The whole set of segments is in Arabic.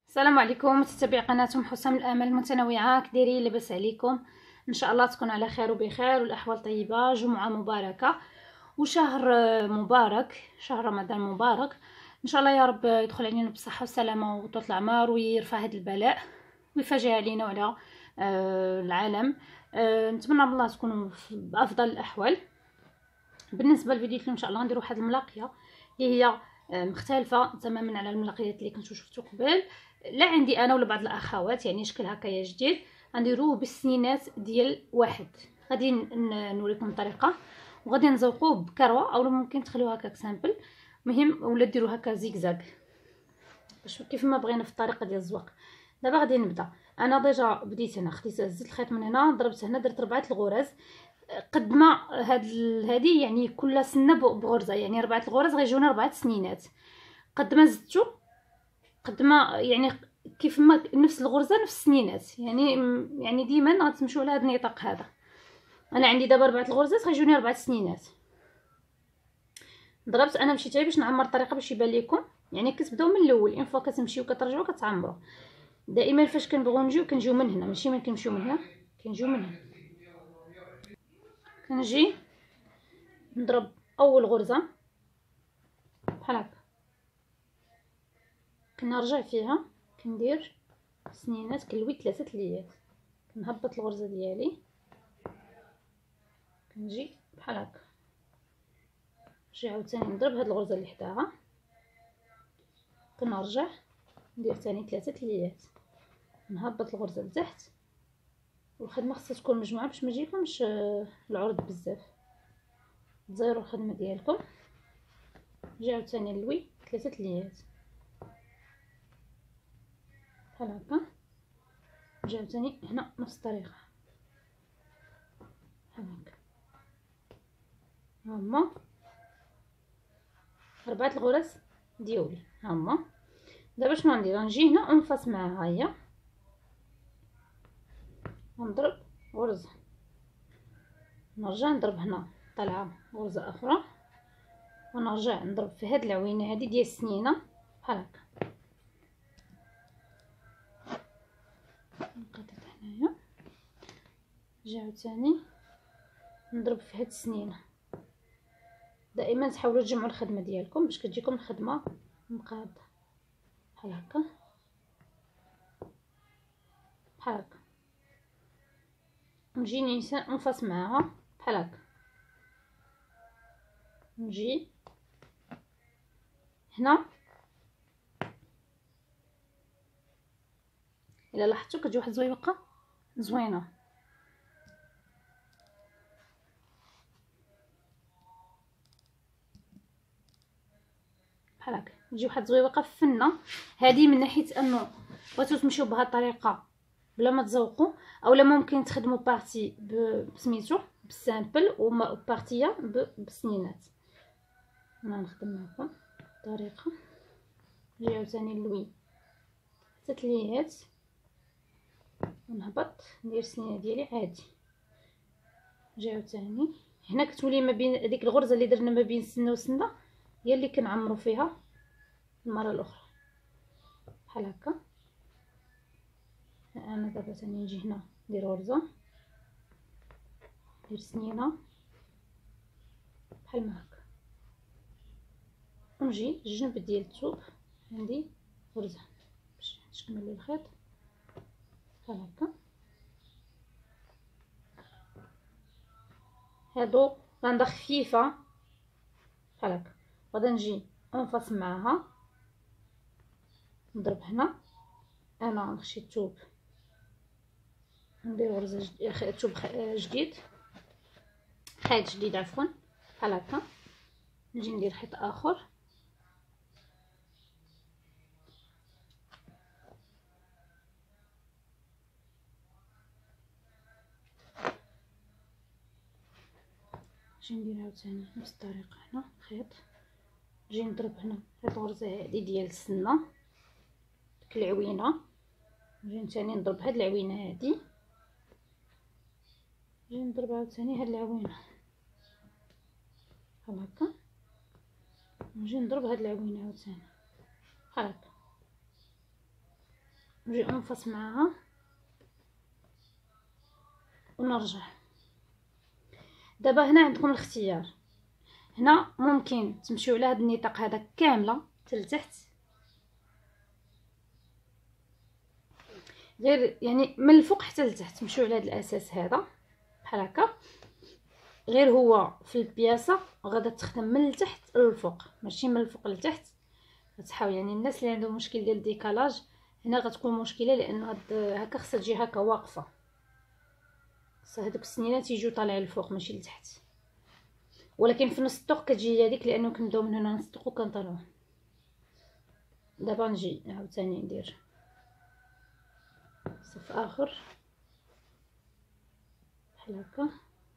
السلام عليكم متابعي قناه حسام الامل المتنوعه. كديرين لاباس عليكم؟ ان شاء الله تكون على خير وبخير والاحوال طيبه. جمعه مباركه وشهر مبارك، شهر رمضان مبارك. ان شاء الله يا رب يدخل علينا بصحه وسلامه وطول العمر ويرفع هذا البلاء ويفرجها علينا وعلى العالم. نتمنى من الله تكونوا بافضل الاحوال. بالنسبه للفيديو اليوم ان شاء الله ندير واحد الملاقيه اللي هي مختلفه تماما على الملاقيات اللي كنتو شفتو قبل، لا عندي انا ولا بعض الاخوات، يعني شكل هكايا جديد غنديروه بالسنينات ديال واحد. غادي نوريكم الطريقه وغادي نزوقوه بكروه او ممكن تخليوه هكاك سامبل، مهم ولا ديروه هكا زيكزاك باش كيف ما بغينا في الطريقه ديال الزواق. دابا غادي نبدا. انا ديجا بديت هنا، خديت هزيت الخيط من هنا، ضربت هنا، درت 4 الغرز قد ما هذه يعني كل سنه بغرزه، يعني 4 الغرز غيجيونا 4 سنينات. قد ما زدتو قد ما يعني كيف ما نفس الغرزه نفس السنينات، يعني ديما غتمشيو على هذا النطاق هذا. انا عندي دابا 4 الغرزات غيجوني 4 سنينات. ضربت انا مشيت غير باش نعمر الطريقه باش يبان لكم، يعني كتبداو من الاول اون فوا كتمشيو كترجعوا كتعمروا. دائما فاش كنبغيو نجيو كنجيو من هنا، ماشي من كنمشيو من هنا، كنجيو من هنا. كنجي نضرب اول غرزه بحال هكا، كنرجع فيها كندير سنينات، كنلوي 3 تليات، كنهبط الغرزه ديالي، كنجي بحال هكا، نرجع عاوتاني نضرب هاد الغرزه اللي حداها، كنرجع ندير ثاني 3 تليات، نهبط الغرزه لتحت. والخدمه خصها تكون مجموعه باش ما يجيكمش العرض بزاف، تزيروا الخدمه ديالكم. نجي عاوتاني نلوي 3 تليات بحال هكا، نجي عاوتاني هنا نفس الطريقه بحال هكا. هما 4 الغرز ديالي هما. دابا شنو ندير؟ نجي هنا انفص معها، هي ونضرب غرزه، نرجع نضرب هنا طالعه غرزه اخرى، ونرجع نضرب في هاد العوينه هادي ديال السنينه بحال هكا. نقطع هنايا، نجي عاوتاني نضرب في هاد السنينه. دائما تحاولوا تجمعوا الخدمه ديالكم باش كتجيكم الخدمه مقاده بحال هكا بحال هكا. نجي ننفص معاها بحال هكا، نجي هنا. الا لاحظتوا كتجي واحد الزويقه زوينه بحال هكا، تجي واحد الزويقه فنه. هذه من ناحيه انه بغيتو تمشيو بهذه الطريقه بلا ما تزوقوا، اولا ممكن تخدموا بارتي بسميتو بالسامبل وبارتيه بالسنينات. انا نخدم معكم الطريقه. نجي عاوتاني نلوي 6 ليات ونهبط ندير السنينه ديالي عادي. نجي عاوتاني هنا كتولي ما بين ديك الغرزه اللي درنا ما بين سنه وسنه هي اللي كنعمروا فيها المره الاخرى بحال هكا. انا دابا ثاني نجي هنا ندير غرزه، ندير سنينه بحال ما هكا، ونجي الجنب ديال الثوب عندي غرزه باش نكمل الخيط بحال هكا. هادو غنضخ خفيفه بحال هكا، غادا نجي انفص معاها، نضرب هنا. انا نخشي الثوب ندير غرزه ثوب جديد، خيط جديد عفوا بحال هكا. نجي ندير خيط اخر نجي ندير عاوتاني نفس الطريقه هنا خيط، نجي نضرب هنا هاد الغرزه هادي ديال السنه ديك العوينه، نجي ثاني نضرب هاد العوينه هادي، نجي نضرب عاوتاني هاد العوينه بحال هكا، نجي نضرب هاد العوينه عاوتاني بحال هكا. نجي انفص معاها ونرجع. دابا هنا عندكم الاختيار، هنا ممكن تمشيو على هذا النطاق هذا كامله حتى لتحت، غير يعني من الفوق حتى لتحت تمشيو على هذا الاساس هذا بحال هكا، غير هو في البياسه غادا تخدم من التحت للفوق ماشي من الفوق لتحت. غتحاول يعني الناس اللي عندهم مشكل ديال الديكالاج هنا غتكون مشكله، لانه هكا خصها تجي هكا واقفه، خصها هذوك السنينات يجيو طالعين للفوق ماشي لتحت. ولكن في نص الطوق كتجي هذيك لانه كنبداو من هنا نص الطوق وكنطلعوا. دابا نجي عاوتاني ندير صف اخر بحال هكا.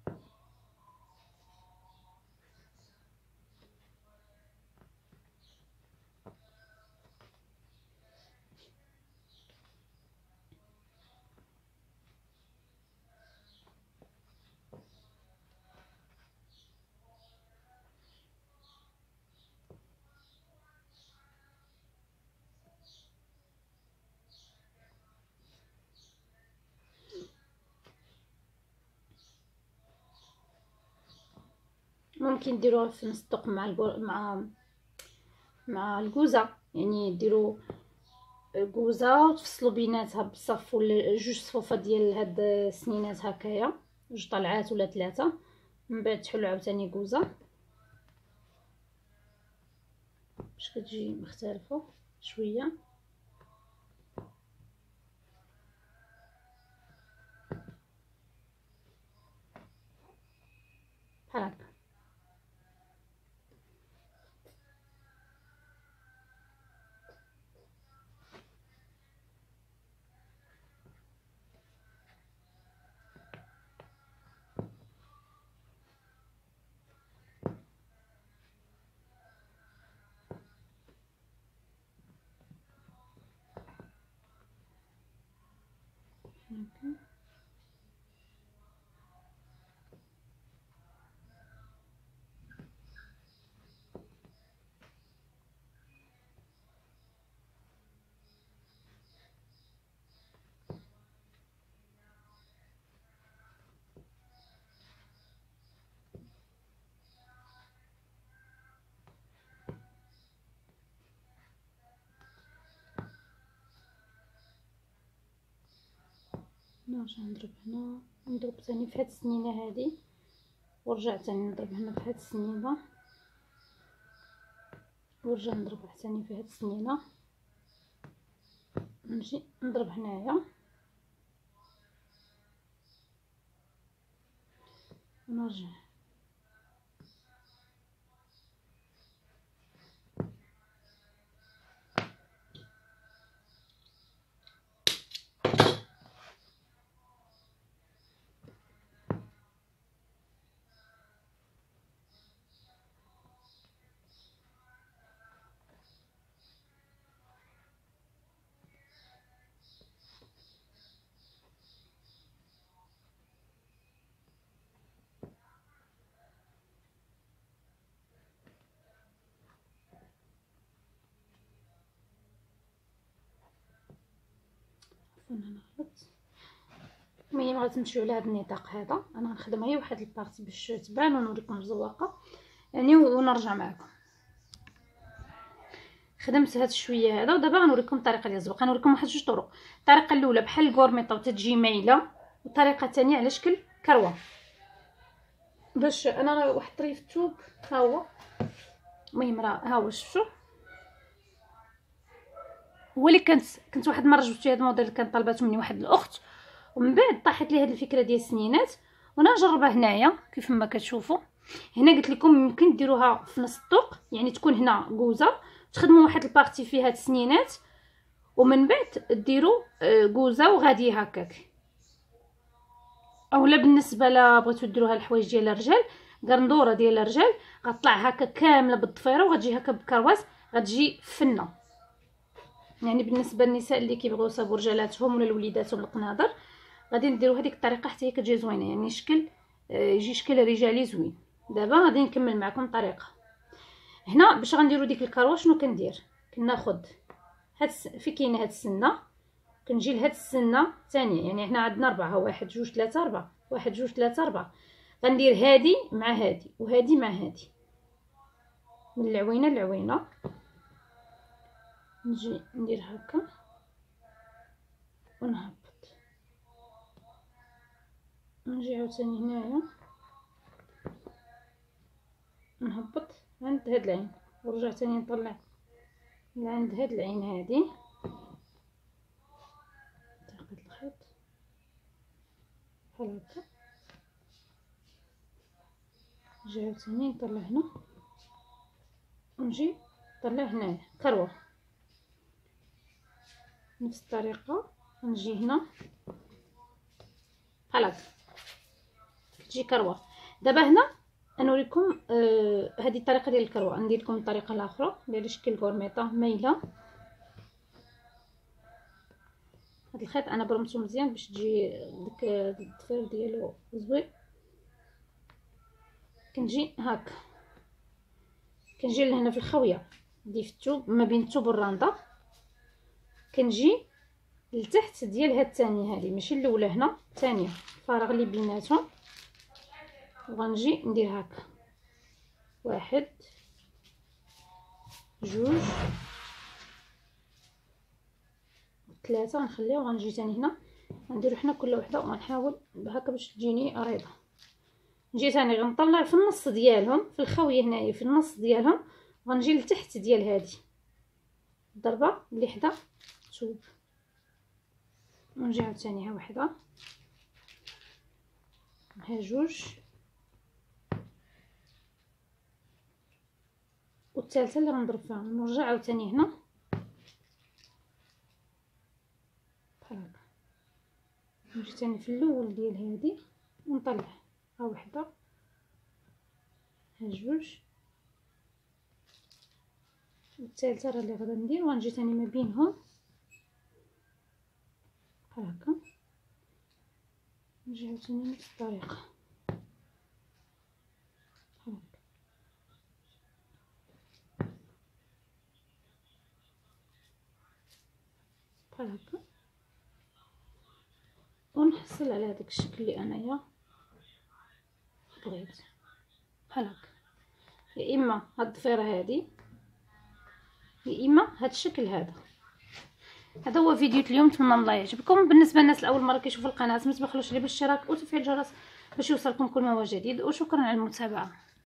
ممكن ديروها في نص الطوق مع الكوزه، يعني ديروا كوزه وتفصلوا بيناتها بصف ولا جوج صفوفات ديال هاد السنينات هكايا، جوج طلعات ولا ثلاثه، من بعد تحلوا عاوتاني كوزه باش كتجي مختلفه شويه بحال هكا. نرجع نضرب هنا، نضرب ثاني في هاد السنينه هادي، ورجع ثاني نضرب هنا في هاد السنينه، ورجع نضرب ثاني في هاد السنينه، نجي نضرب هنايا ونرجع. انا غلطت. المهم غتمشيو على هذا النطاق هذا، انا غنخدم غير واحد البارتي باش تبان ونوريكم الزواقه يعني ونرجع معكم. خدمت هاد الشويه هذا ودابا غنوريكم الطريقه ديال الزواقه. غنوريكم واحد جوج طرق، الطريقه الاولى بحال الكورميطه وتتجي مايله، والطريقه الثانيه على شكل كروه. باش انا راه واحد طريف الثوب ها هو، المهم راه ها هو شفتو، هو اللي كنت واحد المره جبت هذا الموديل اللي كانت طلبته مني واحد الاخت، ومن بعد طاحت لي هذه الفكره ديال السنينات وانا نجربها هنايا كيف ما كتشوفوا. هنا قلت لكم يمكن ديروها في نص الطوق، يعني تكون هنا كوزه تخدموا واحد البارتي فيها السنينات، ومن بعد ديروا كوزه وغادي هكاك. اولا بالنسبه لا بغيتو ديروها الحوايج ديال الرجال، قرندوره ديال الرجال غطلع هكا كامله بالضفيره وغتجي هكا بكرواس، غتجي فنه. يعني بالنسبه للنساء اللي كيبغيو يصاوبوا رجالاتهم ولا لوليداتهم القناضر، غادي نديروا هذيك الطريقه حتى هي كتجي زوينه، يعني شكل يجي شكل رجالي زوين. دابا غادي نكمل معكم الطريقه. هنا باش غنديروا ديك الكروه شنو كندير، كناخذ هاد في كاينه هاد السنه كنجي لهاد السنه الثانيه، يعني حنا عندنا 4، 1 2 3 4، 1 2 3 4. غندير هادي مع هادي وهادي مع هادي من العوينه للعوينه. نجي ندير هكا ونهبط، نجي عاوتاني هنايا نهبط عند هاد العين ونرجع تاني نطلع لعند هاد العين هادي تاخد الخيط بحال هكا. نجي عاوتاني نطلع هنا ونجي نطلع هنايا كروه نفس الطريقه. نجي هنا بحال هكا تجي كروه. دابا هنا نوريكم هذه الطريقه ديال الكروه. ندير لكم الطريقه الاخرى ديال شكل كورميطه مايله. هذا الخيط انا برمتو مزيان باش تجي ديك الضفير ديالو زوين. كنجي هكا، كنجي لهنا في الخويه دي في الثوب ما بين الثوب والرانده، كنجي لتحت ديال هاد الثانيه هذه ماشي الاولى، هنا الثانيه الفراغ اللي بيناتهم، وغنجي ندير هكا 1 2 3 غنخليو. غنجي تاني هنا غنديرو حنا كل وحده وغنحاول هكا باش تجيني ريضه. نجي تاني غنطلع في النص ديالهم في الخويه هنايا في النص ديالهم، غنجي لتحت ديال هذه الضربه اللي حدا الثوب، ونجي عاوتاني ها وحده ها جوج والثالثه اللي غنضرب فيها. نرجع عاوتاني هنا بحال هكا، نجي تاني في الاول ديال هذه ونطلع ها وحده ها جوج والثالثه راه اللي غادا ندير، وغنجي تاني ما بينهم بحال هكا. نجي عاوتاني نفس الطريقه بحال هكا بحال هكا، ونحصل على هذاك الشكل اللي انايا بغيت بحال هكا. يا اما هاد الضفيره هادي يا اما هاد الشكل هذا. هذا هو فيديو اليوم، نتمنى الله يعجبكم. بالنسبه للناس الاول مره كيشوفوا القناه ما تبخلوش عليه بالاشتراك وتفعيل الجرس باش يوصلكم كل ما هو جديد، وشكرا على المتابعه.